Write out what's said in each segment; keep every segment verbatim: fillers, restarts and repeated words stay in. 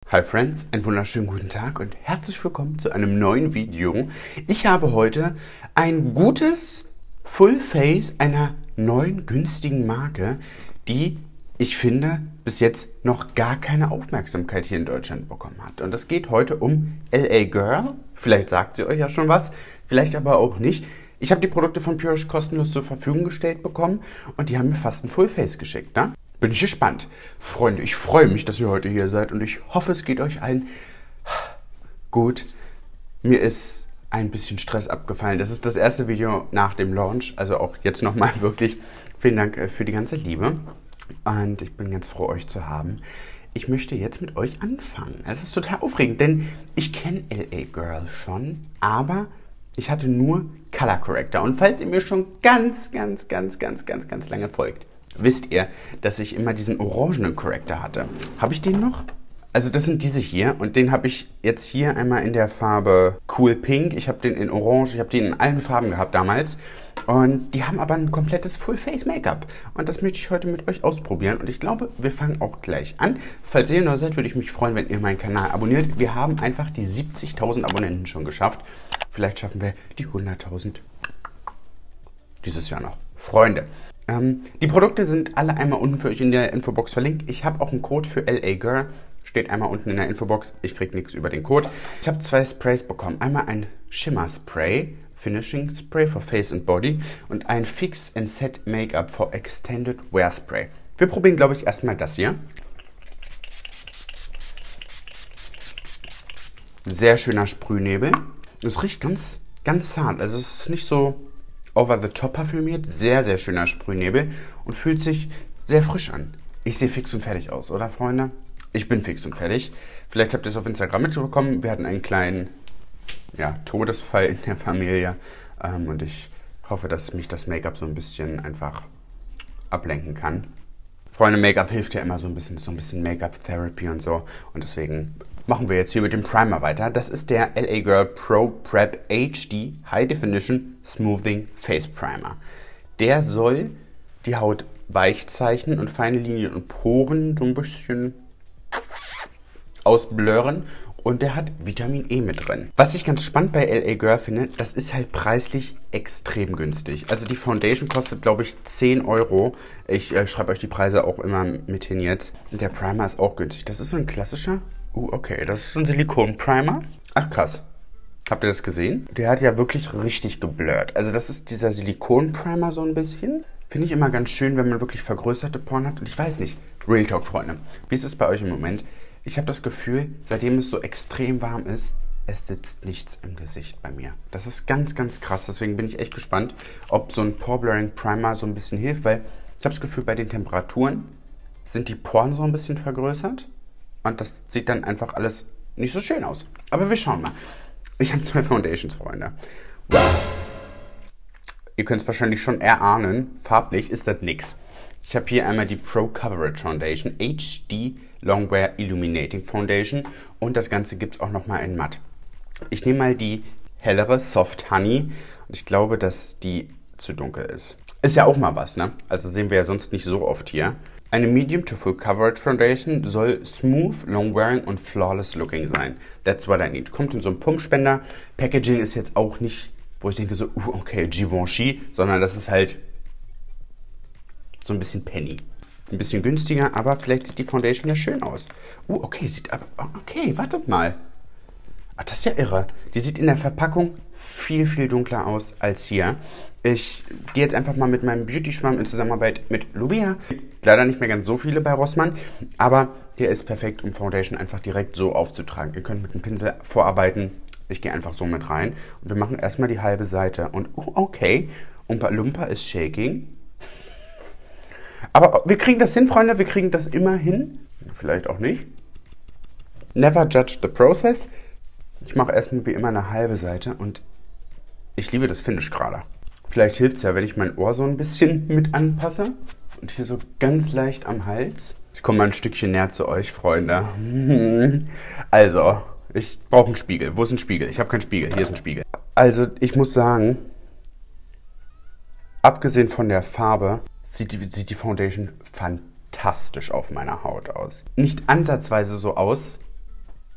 Hi Friends, einen wunderschönen guten Tag und herzlich willkommen zu einem neuen Video. Ich habe heute ein gutes Full Face einer neuen günstigen Marke, die ich finde bis jetzt noch gar keine Aufmerksamkeit hier in Deutschland bekommen hat. Und es geht heute um L A Girl. Vielleicht sagt sie euch ja schon was, vielleicht aber auch nicht. Ich habe die Produkte von Purish kostenlos zur Verfügung gestellt bekommen und die haben mir fast ein Full Face geschickt, ne? Bin ich gespannt. Freunde, ich freue mich, dass ihr heute hier seid und ich hoffe, es geht euch allen gut. Mir ist ein bisschen Stress abgefallen. Das ist das erste Video nach dem Launch, also auch jetzt nochmal wirklich vielen Dank für die ganze Liebe und ich bin ganz froh, euch zu haben. Ich möchte jetzt mit euch anfangen. Es ist total aufregend, denn ich kenne L A Girl schon, aber ich hatte nur Color Corrector und falls ihr mir schon ganz, ganz, ganz, ganz, ganz, ganz lange folgt, wisst ihr, dass ich immer diesen orangenen Corrector hatte. Habe ich den noch? Also das sind diese hier und den habe ich jetzt hier einmal in der Farbe Cool Pink. Ich habe den in Orange, ich habe den in allen Farben gehabt damals. Und die haben aber ein komplettes Full Face Make-up. Und das möchte ich heute mit euch ausprobieren. Und ich glaube, wir fangen auch gleich an. Falls ihr neu seid, würde ich mich freuen, wenn ihr meinen Kanal abonniert. Wir haben einfach die siebzigtausend Abonnenten schon geschafft. Vielleicht schaffen wir die hunderttausend dieses Jahr noch. Freunde. Ähm, die Produkte sind alle einmal unten für euch in der Infobox verlinkt. Ich habe auch einen Code für L A Girl. Steht einmal unten in der Infobox. Ich kriege nichts über den Code. Ich habe zwei Sprays bekommen. Einmal ein Shimmer Spray, Finishing Spray for Face and Body und ein Fix and Set Make-up for Extended Wear Spray. Wir probieren, glaube ich, erstmal das hier. Sehr schöner Sprühnebel. Es riecht ganz, ganz zart. Also es ist nicht so over the top parfümiert. Sehr, sehr schöner Sprühnebel und fühlt sich sehr frisch an. Ich sehe fix und fertig aus, oder Freunde? Ich bin fix und fertig. Vielleicht habt ihr es auf Instagram mitbekommen. Wir hatten einen kleinen ja, Todesfall in der Familie. Ähm, und ich hoffe, dass mich das Make-up so ein bisschen einfach ablenken kann. Freunde, Make-up hilft ja immer so ein bisschen, so ein bisschen Make-up-Therapy und so. Und deswegen machen wir jetzt hier mit dem Primer weiter. Das ist der L A Girl Pro Prep H D High Definition Smoothing Face Primer. Der soll die Haut weich zeichnen und feine Linien und Poren so ein bisschen ausblurren und der hat Vitamin E mit drin. Was ich ganz spannend bei L A Girl finde, das ist halt preislich extrem günstig. Also die Foundation kostet, glaube ich, zehn Euro. Ich äh, schreibe euch die Preise auch immer mit hin jetzt. Und der Primer ist auch günstig. Das ist so ein klassischer... Uh, okay, das ist ein Silikon-Primer. Ach, krass. Habt ihr das gesehen? Der hat ja wirklich richtig geblurrt. Also das ist dieser Silikon-Primer so ein bisschen. Finde ich immer ganz schön, wenn man wirklich vergrößerte Poren hat. Und ich weiß nicht, Real Talk, Freunde, wie ist es bei euch im Moment? Ich habe das Gefühl, seitdem es so extrem warm ist, es sitzt nichts im Gesicht bei mir. Das ist ganz, ganz krass. Deswegen bin ich echt gespannt, ob so ein Pore-Blurring Primer so ein bisschen hilft, weil ich habe das Gefühl, bei den Temperaturen sind die Poren so ein bisschen vergrößert und das sieht dann einfach alles nicht so schön aus. Aber wir schauen mal. Ich habe zwei Foundations, Freunde. Wow. Ihr könnt es wahrscheinlich schon erahnen, farblich ist das nix. Ich habe hier einmal die Pro Coverage Foundation H D Longwear Illuminating Foundation und das Ganze gibt es auch nochmal in matt. Ich nehme mal die hellere Soft Honey und ich glaube, dass die zu dunkel ist. Ist ja auch mal was, ne? Also sehen wir ja sonst nicht so oft hier. Eine Medium to Full Coverage Foundation soll smooth, long wearing und flawless looking sein. That's what I need. Kommt in so einem Pumpspender. Packaging ist jetzt auch nicht, wo ich denke so, uh, okay, Givenchy, sondern das ist halt so ein bisschen Penny. Ein bisschen günstiger, aber vielleicht sieht die Foundation ja schön aus. Uh, okay, sieht aber... Okay, wartet mal. Ah, das ist ja irre. Die sieht in der Verpackung viel, viel dunkler aus als hier. Ich gehe jetzt einfach mal mit meinem Beauty-Schwamm in Zusammenarbeit mit Luvia. Leider nicht mehr ganz so viele bei Rossmann, aber der ist perfekt, um Foundation einfach direkt so aufzutragen. Ihr könnt mit dem Pinsel vorarbeiten. Ich gehe einfach so mit rein. Und wir machen erstmal die halbe Seite. Und uh, okay, Umpa Lumpa ist shaking. Aber wir kriegen das hin, Freunde. Wir kriegen das immer hin. Vielleicht auch nicht. Never judge the process. Ich mache erstmal wie immer eine halbe Seite und ich liebe das Finish gerade. Vielleicht hilft es ja, wenn ich mein Ohr so ein bisschen mit anpasse. Und hier so ganz leicht am Hals. Ich komme mal ein Stückchen näher zu euch, Freunde. Also, ich brauche einen Spiegel. Wo ist ein Spiegel? Ich habe keinen Spiegel. Hier ist ein Spiegel. Also, ich muss sagen, abgesehen von der Farbe, sieht die, sieht die Foundation fantastisch auf meiner Haut aus. Nicht ansatzweise so aus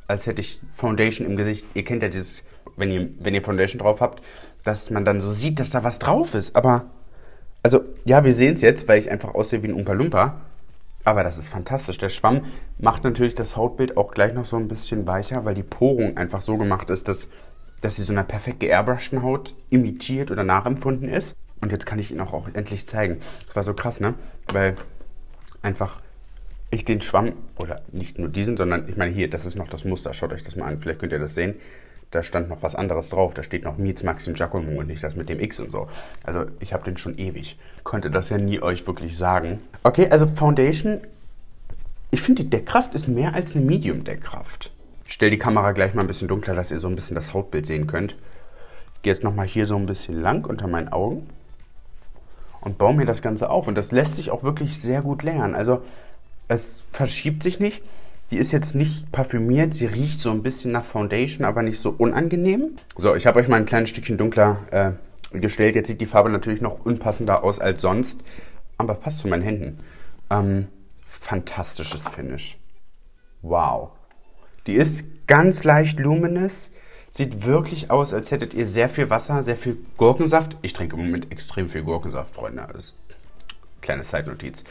als hätte ich Foundation im Gesicht. Ihr kennt ja dieses, wenn ihr, wenn ihr Foundation drauf habt, dass man dann so sieht, dass da was drauf ist. Aber, also, ja, wir sehen es jetzt, weil ich einfach aussehe wie ein Umpa Lumpa. Aber das ist fantastisch. Der Schwamm macht natürlich das Hautbild auch gleich noch so ein bisschen weicher, weil die Porung einfach so gemacht ist, dass, dass sie so einer perfekt geairbrushten Haut imitiert oder nachempfunden ist. Und jetzt kann ich ihn auch, auch endlich zeigen. Das war so krass, ne? Weil einfach ich den Schwamm, oder nicht nur diesen, sondern ich meine hier, das ist noch das Muster. Schaut euch das mal an, vielleicht könnt ihr das sehen. Da stand noch was anderes drauf. Da steht noch Miez Maxim Giacomo und nicht das mit dem X und so. Also ich habe den schon ewig. Konnte das ja nie euch wirklich sagen. Okay, also Foundation. Ich finde, die Deckkraft ist mehr als eine Medium-Deckkraft. Ich stelle die Kamera gleich mal ein bisschen dunkler, dass ihr so ein bisschen das Hautbild sehen könnt. Ich gehe jetzt nochmal hier so ein bisschen lang unter meinen Augen. Und baue mir das Ganze auf. Und das lässt sich auch wirklich sehr gut lernen. Also es verschiebt sich nicht. Die ist jetzt nicht parfümiert, sie riecht so ein bisschen nach Foundation, aber nicht so unangenehm. So, ich habe euch mal ein kleines Stückchen dunkler äh, gestellt. Jetzt sieht die Farbe natürlich noch unpassender aus als sonst, aber passt zu meinen Händen. Ähm, fantastisches Finish. Wow. Die ist ganz leicht luminous, sieht wirklich aus, als hättet ihr sehr viel Wasser, sehr viel Gurkensaft. Ich trinke im Moment extrem viel Gurkensaft, Freunde. Das ist eine kleine Side-Notiz.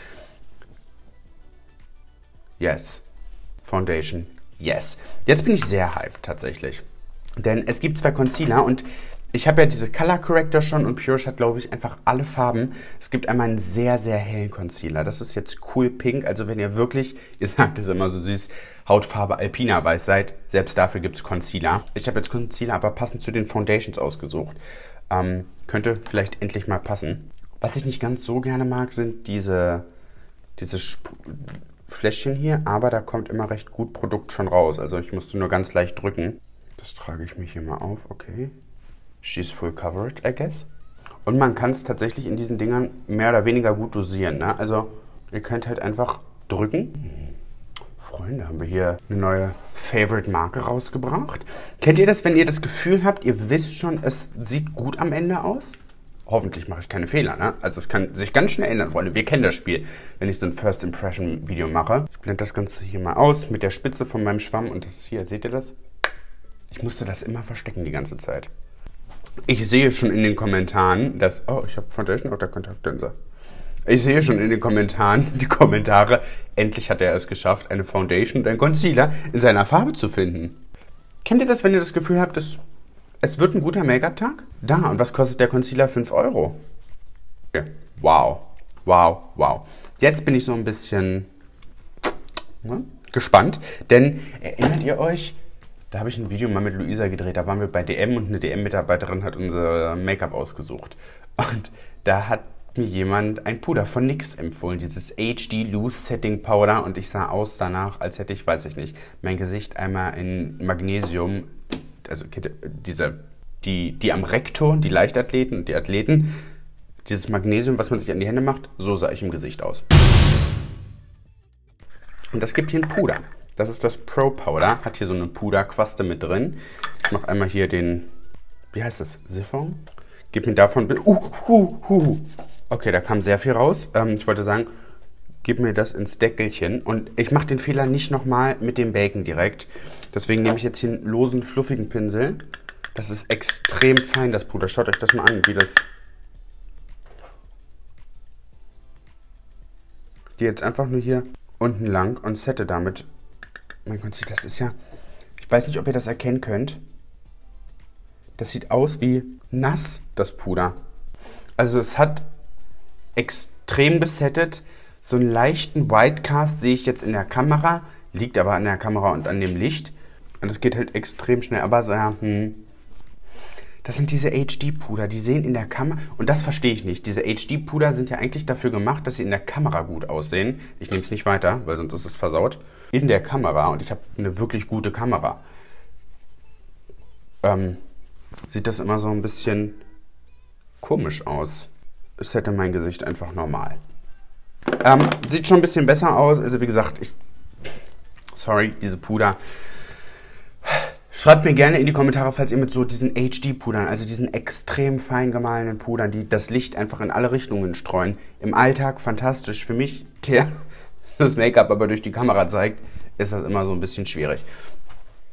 Yes. Foundation, yes. Jetzt bin ich sehr hyped tatsächlich. Denn es gibt zwei Concealer und ich habe ja diese Color Corrector schon und Purish hat, glaube ich, einfach alle Farben. Es gibt einmal einen sehr, sehr hellen Concealer. Das ist jetzt Cool Pink. Also wenn ihr wirklich, ihr sagt es immer so süß, Hautfarbe Alpina Weiß seid, selbst dafür gibt es Concealer. Ich habe jetzt Concealer aber passend zu den Foundations ausgesucht. Ähm, könnte vielleicht endlich mal passen. Was ich nicht ganz so gerne mag, sind diese, diese Sp Fläschchen hier, aber da kommt immer recht gut Produkt schon raus. Also ich musste nur ganz leicht drücken. Das trage ich mir hier mal auf, okay. She's full coverage, I guess. Und man kann es tatsächlich in diesen Dingern mehr oder weniger gut dosieren, ne? Also ihr könnt halt einfach drücken. Freunde, haben wir hier eine neue Favorite-Marke rausgebracht. Kennt ihr das, wenn ihr das Gefühl habt, ihr wisst schon, es sieht gut am Ende aus? Hoffentlich mache ich keine Fehler, ne? Also es kann sich ganz schnell ändern, Freunde. Wir kennen das Spiel, wenn ich so ein First Impression Video mache. Ich blende das Ganze hier mal aus mit der Spitze von meinem Schwamm. Und das hier, seht ihr das? Ich musste das immer verstecken die ganze Zeit. Ich sehe schon in den Kommentaren, dass... Oh, ich habe Foundation auf der Kontaktlinse. Ich sehe schon in den Kommentaren, die Kommentare, endlich hat er es geschafft, eine Foundation und einen Concealer in seiner Farbe zu finden. Kennt ihr das, wenn ihr das Gefühl habt, dass... Es wird ein guter Make-up-Tag? Da, und was kostet der Concealer? fünf Euro. Okay. Wow, wow, wow. Jetzt bin ich so ein bisschen ne, gespannt, denn erinnert ihr euch, da habe ich ein Video mal mit Luisa gedreht, da waren wir bei D M und eine D M-Mitarbeiterin hat unser Make-up ausgesucht. Und da hat mir jemand ein Puder von N Y X empfohlen, dieses H D Loose Setting Powder, und ich sah aus danach, als hätte ich, weiß ich nicht, mein Gesicht einmal in Magnesium, also diese, die, die am Rektor, die Leichtathleten und die Athleten, dieses Magnesium, was man sich an die Hände macht, so sah ich im Gesicht aus. Und das gibt hier ein Puder. Das ist das Pro Powder, hat hier so eine Puderquaste mit drin. Ich mache einmal hier den, wie heißt das, Siphon? Gib mir davon, uh, uh, uh. Okay, da kam sehr viel raus. Ähm, ich wollte sagen, gib mir das ins Deckelchen. Und ich mache den Fehler nicht nochmal mit dem Bacon direkt. Deswegen nehme ich jetzt hier einen losen, fluffigen Pinsel. Das ist extrem fein, das Puder. Schaut euch das mal an, wie das... Die jetzt einfach nur hier unten lang und sette damit... Mein Gott, das ist ja... Ich weiß nicht, ob ihr das erkennen könnt. Das sieht aus wie nass, das Puder. Also es hat extrem besettet. So einen leichten Whitecast sehe ich jetzt in der Kamera. Liegt aber an der Kamera und an dem Licht. Und es geht halt extrem schnell. Aber so, ja, hm. Das sind diese H D-Puder, die sehen in der Kamera... Und das verstehe ich nicht. Diese H D-Puder sind ja eigentlich dafür gemacht, dass sie in der Kamera gut aussehen. Ich nehme es nicht weiter, weil sonst ist es versaut. In der Kamera. Und ich habe eine wirklich gute Kamera. Ähm... Sieht das immer so ein bisschen komisch aus. Es hätte mein Gesicht einfach normal. Ähm, sieht schon ein bisschen besser aus. Also wie gesagt, ich... Sorry, diese Puder. Schreibt mir gerne in die Kommentare, falls ihr mit so diesen H D-Pudern, also diesen extrem fein gemahlenen Pudern, die das Licht einfach in alle Richtungen streuen. Im Alltag fantastisch. Für mich, der das Make-up aber durch die Kamera zeigt, ist das immer so ein bisschen schwierig.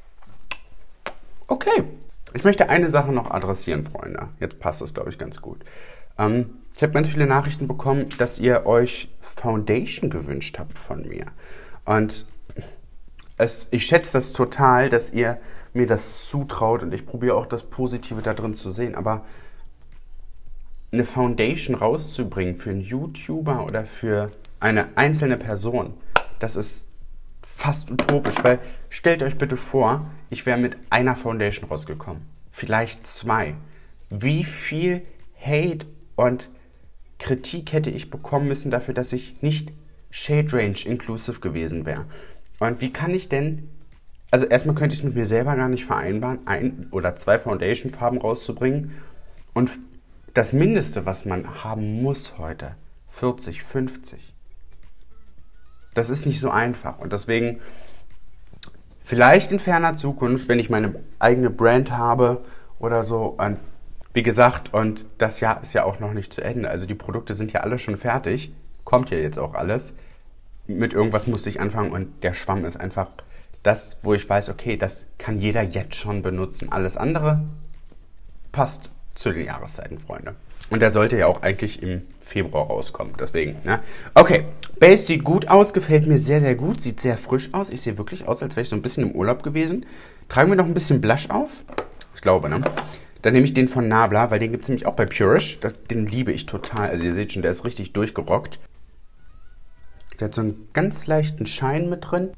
Okay, ich möchte eine Sache noch adressieren, Freunde. Jetzt passt das, glaube ich, ganz gut. Ähm, ich habe ganz viele Nachrichten bekommen, dass ihr euch Foundation gewünscht habt von mir. Und es, ich schätze das total, dass ihr mir das zutraut und ich probiere auch das Positive da drin zu sehen. Aber eine Foundation rauszubringen für einen YouTuber oder für eine einzelne Person, das ist fast utopisch, weil stellt euch bitte vor, ich wäre mit einer Foundation rausgekommen, vielleicht zwei. Wie viel Hate und Kritik hätte ich bekommen müssen dafür, dass ich nicht Shade Range inclusive gewesen wäre? Und wie kann ich denn, also erstmal könnte ich es mit mir selber gar nicht vereinbaren, ein oder zwei Foundation-Farben rauszubringen und das Mindeste, was man haben muss heute, vierzig, fünfzig. Das ist nicht so einfach und deswegen vielleicht in ferner Zukunft, wenn ich meine eigene Brand habe oder so, und wie gesagt, und das Jahr ist ja auch noch nicht zu Ende, also die Produkte sind ja alle schon fertig, kommt ja jetzt auch alles, mit irgendwas musste ich anfangen und der Schwamm ist einfach das, wo ich weiß, okay, das kann jeder jetzt schon benutzen, alles andere passt zu den Jahreszeiten, Freunde. Und der sollte ja auch eigentlich im Februar rauskommen, deswegen, ne? Okay, Base sieht gut aus, gefällt mir sehr, sehr gut, sieht sehr frisch aus. Ich sehe wirklich aus, als wäre ich so ein bisschen im Urlaub gewesen. Tragen wir noch ein bisschen Blush auf? Ich glaube, ne? Dann nehme ich den von Nabla, weil den gibt es nämlich auch bei Purish. Das, den liebe ich total, also ihr seht schon, der ist richtig durchgerockt. Der hat so einen ganz leichten Schein mit drin.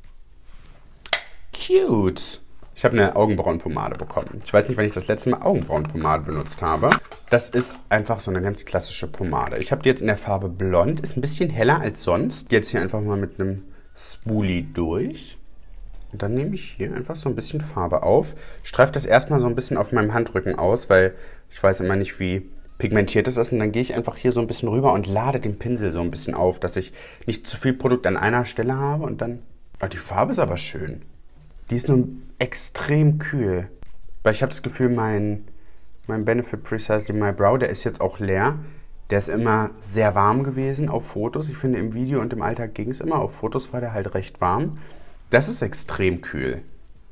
Cute. Ich habe eine Augenbrauenpomade bekommen. Ich weiß nicht, wann ich das letzte Mal Augenbrauenpomade benutzt habe. Das ist einfach so eine ganz klassische Pomade. Ich habe die jetzt in der Farbe Blond. Ist ein bisschen heller als sonst. Jetzt hier einfach mal mit einem Spoolie durch. Und dann nehme ich hier einfach so ein bisschen Farbe auf. Streife das erstmal so ein bisschen auf meinem Handrücken aus, weil ich weiß immer nicht, wie pigmentiert es ist. Und dann gehe ich einfach hier so ein bisschen rüber und lade den Pinsel so ein bisschen auf, dass ich nicht zu viel Produkt an einer Stelle habe. Und dann... Oh, die Farbe ist aber schön. Die ist nun extrem kühl. Weil ich habe das Gefühl, mein, mein Benefit Precisely My Brow, der ist jetzt auch leer. Der ist immer sehr warm gewesen auf Fotos. Ich finde, im Video und im Alltag ging es immer. Auf Fotos war der halt recht warm. Das ist extrem kühl.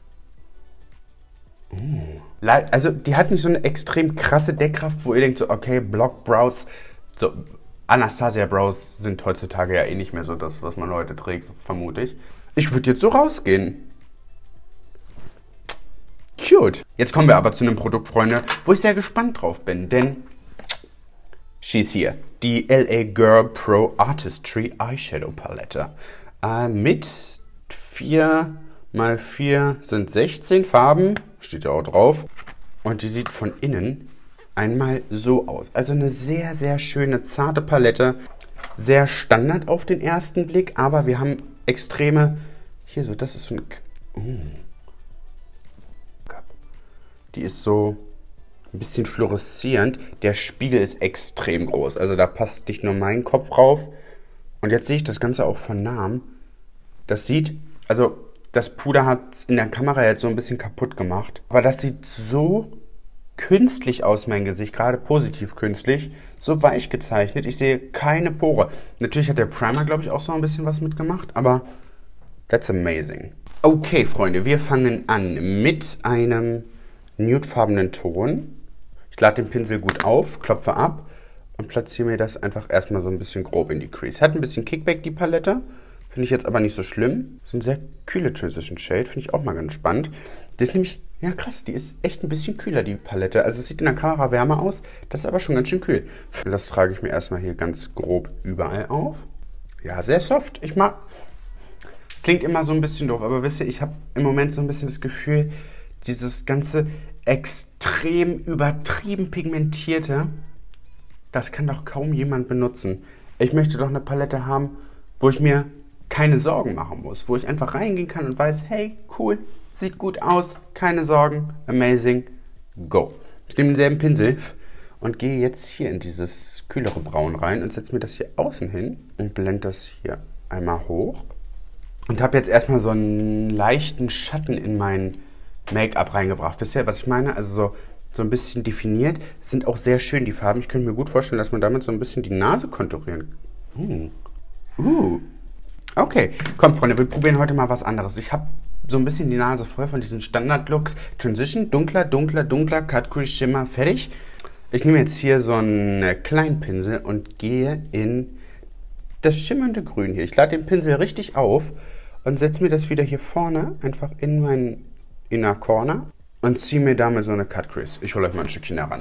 Uh. Also, die hat nicht so eine extrem krasse Deckkraft, wo ihr denkt so, okay, Block Brows, so Anastasia Brows sind heutzutage ja eh nicht mehr so das, was man heute trägt, vermute ich. Ich würde jetzt so rausgehen. Cute. Jetzt kommen wir aber zu einem Produkt, Freunde, wo ich sehr gespannt drauf bin, denn she's here. Die L A Girl Pro Artistry Eyeshadow Palette. Äh, mit vier mal vier sind sechzehn Farben, steht ja auch drauf. Und die sieht von innen einmal so aus. Also eine sehr, sehr schöne, zarte Palette. Sehr Standard auf den ersten Blick, aber wir haben extreme... Hier so, das ist so ein... Uh. Die ist so ein bisschen fluoreszierend. Der Spiegel ist extrem groß. Also da passt nicht nur mein Kopf rauf. Und jetzt sehe ich das Ganze auch von nahem. Das sieht, also das Puder hat es in der Kamera jetzt so ein bisschen kaputt gemacht. Aber das sieht so künstlich aus, mein Gesicht. Gerade positiv künstlich. So weich gezeichnet. Ich sehe keine Pore. Natürlich hat der Primer, glaube ich, auch so ein bisschen was mitgemacht. Aber that's amazing. Okay, Freunde, wir fangen an mit einem... nudefarbenen Ton. Ich lade den Pinsel gut auf, klopfe ab und platziere mir das einfach erstmal so ein bisschen grob in die Crease. Hat ein bisschen Kickback, die Palette. Finde ich jetzt aber nicht so schlimm. So ein sehr kühle Transition Shade, finde ich auch mal ganz spannend. Das ist nämlich, ja krass, die ist echt ein bisschen kühler, die Palette. Also es sieht in der Kamera wärmer aus, das ist aber schon ganz schön kühl. Das trage ich mir erstmal hier ganz grob überall auf. Ja, sehr soft. Ich mag... Es klingt immer so ein bisschen doof, aber wisst ihr, ich habe im Moment so ein bisschen das Gefühl, dieses ganze extrem übertrieben pigmentierte, das kann doch kaum jemand benutzen. Ich möchte doch eine Palette haben, wo ich mir keine Sorgen machen muss, wo ich einfach reingehen kann und weiß, hey, cool, sieht gut aus, keine Sorgen, amazing, go. Ich nehme denselben Pinsel und gehe jetzt hier in dieses kühlere Braun rein und setze mir das hier außen hin und blende das hier einmal hoch und habe jetzt erstmal so einen leichten Schatten in meinen Make-up reingebracht. Wisst ihr, was ich meine? Also so, so ein bisschen definiert. Sind auch sehr schön, die Farben. Ich könnte mir gut vorstellen, dass man damit so ein bisschen die Nase konturieren kann. Uh. Uh. Okay. Komm, Freunde, wir probieren heute mal was anderes. Ich habe so ein bisschen die Nase voll von diesen Standard-Looks. Transition, dunkler, dunkler, dunkler, Cut Crease, Schimmer, fertig. Ich nehme jetzt hier so einen kleinen Pinsel und gehe in das schimmernde Grün hier. Ich lade den Pinsel richtig auf und setze mir das wieder hier vorne einfach in meinen Inner Corner und ziehe mir damit so eine Cut Crease. Ich hole euch mal ein Stückchen heran.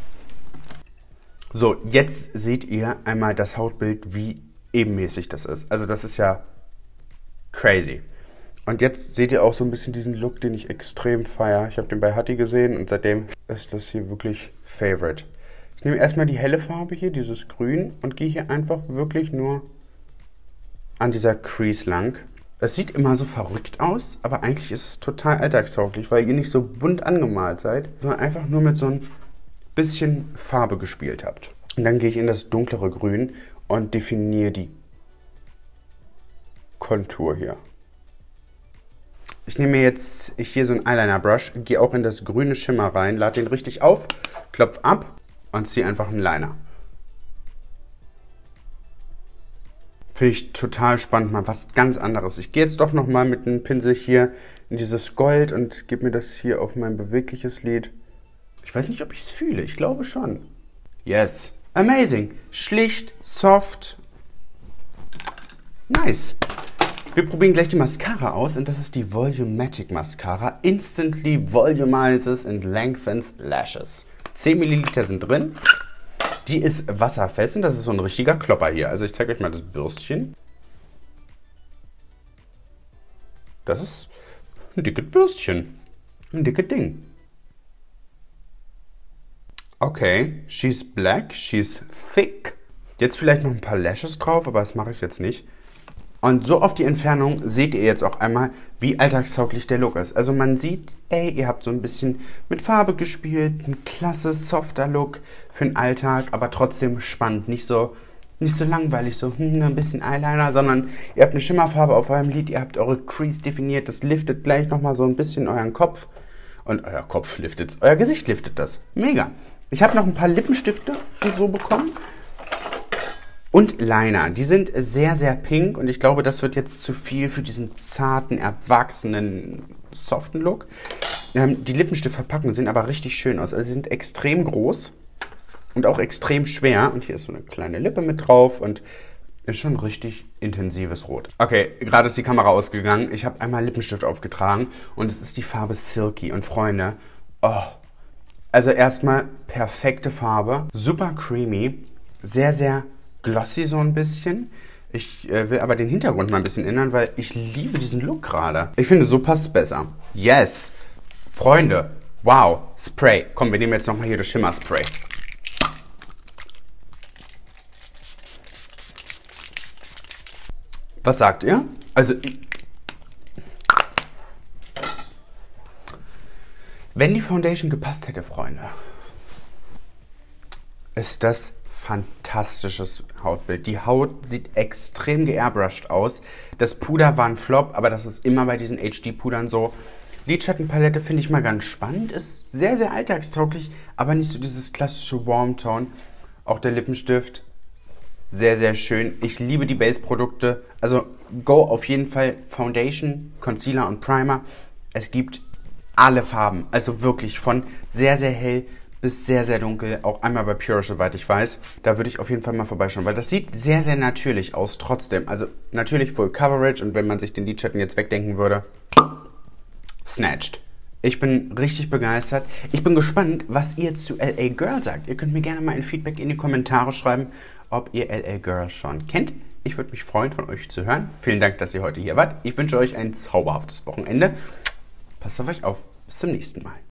So, jetzt seht ihr einmal das Hautbild, wie ebenmäßig das ist. Also das ist ja crazy. Und jetzt seht ihr auch so ein bisschen diesen Look, den ich extrem feiere. Ich habe den bei Hattie gesehen und seitdem ist das hier wirklich Favorite. Ich nehme erstmal die helle Farbe hier, dieses Grün, und gehe hier einfach wirklich nur an dieser Crease lang. Es sieht immer so verrückt aus, aber eigentlich ist es total alltagstauglich, weil ihr nicht so bunt angemalt seid, sondern einfach nur mit so ein bisschen Farbe gespielt habt. Und dann gehe ich in das dunklere Grün und definiere die Kontur hier. Ich nehme mir jetzt hier so einen Eyeliner-Brush, gehe auch in das grüne Schimmer rein, lade den richtig auf, klopf ab und ziehe einfach einen Liner. Finde ich total spannend, mal was ganz anderes. Ich gehe jetzt doch nochmal mit dem Pinsel hier in dieses Gold und gebe mir das hier auf mein bewegliches Lid. Ich weiß nicht, ob ich es fühle, ich glaube schon. Yes, amazing, schlicht, soft, nice. Wir probieren gleich die Mascara aus und das ist die Volumatic Mascara. Instantly volumizes and lengthens lashes. zehn Milliliter sind drin. Die ist wasserfest und das ist so ein richtiger Klopper hier. Also ich zeige euch mal das Bürstchen. Das ist ein dickes Bürstchen. Ein dickes Ding. Okay, she's black, she's thick. Jetzt vielleicht noch ein paar Lashes drauf, aber das mache ich jetzt nicht. Und so auf die Entfernung seht ihr jetzt auch einmal, wie alltagstauglich der Look ist. Also man sieht, ey, ihr habt so ein bisschen mit Farbe gespielt, ein klasse, softer Look für den Alltag, aber trotzdem spannend. Nicht so, nicht so langweilig, so hm, ein bisschen Eyeliner, sondern ihr habt eine Schimmerfarbe auf eurem Lid, ihr habt eure Crease definiert, das liftet gleich nochmal so ein bisschen euren Kopf. Und euer Kopf liftet, euer Gesicht liftet das. Mega. Ich habe noch ein paar Lippenstifte so bekommen. Und Liner, die sind sehr, sehr pink und ich glaube, das wird jetzt zu viel für diesen zarten, erwachsenen, soften Look. Ähm, die Lippenstiftverpackungen sehen aber richtig schön aus. Also sie sind extrem groß und auch extrem schwer. Und hier ist so eine kleine Lippe mit drauf und ist schon richtig intensives Rot. Okay, gerade ist die Kamera ausgegangen. Ich habe einmal Lippenstift aufgetragen und es ist die Farbe Silky. Und Freunde, oh, also erstmal perfekte Farbe, super creamy, sehr, sehr glossy so ein bisschen. Ich äh, will aber den Hintergrund mal ein bisschen ändern, weil ich liebe diesen Look gerade. Ich finde, so passt es besser. Yes! Freunde, wow, Spray. Komm, wir nehmen jetzt nochmal hier das Schimmer-Spray. Was sagt ihr? Also, ich wenn die Foundation gepasst hätte, Freunde, ist das fantastisches Hautbild. Die Haut sieht extrem geairbrushed aus. Das Puder war ein Flop, aber das ist immer bei diesen H D-Pudern so. Lidschattenpalette finde ich mal ganz spannend. Ist sehr, sehr alltagstauglich, aber nicht so dieses klassische Warm-Tone. Auch der Lippenstift, sehr, sehr schön. Ich liebe die Base-Produkte. Also go auf jeden Fall Foundation, Concealer und Primer. Es gibt alle Farben. Also wirklich von sehr, sehr hell bis sehr, sehr dunkel, auch einmal bei Pure, soweit ich weiß. Da würde ich auf jeden Fall mal vorbeischauen, weil das sieht sehr, sehr natürlich aus trotzdem. Also natürlich Full Coverage und wenn man sich den Lidschatten jetzt wegdenken würde, snatched. Ich bin richtig begeistert. Ich bin gespannt, was ihr zu L A Girl sagt. Ihr könnt mir gerne mal ein Feedback in die Kommentare schreiben, ob ihr L A Girl schon kennt. Ich würde mich freuen, von euch zu hören. Vielen Dank, dass ihr heute hier wart. Ich wünsche euch ein zauberhaftes Wochenende. Passt auf euch auf. Bis zum nächsten Mal.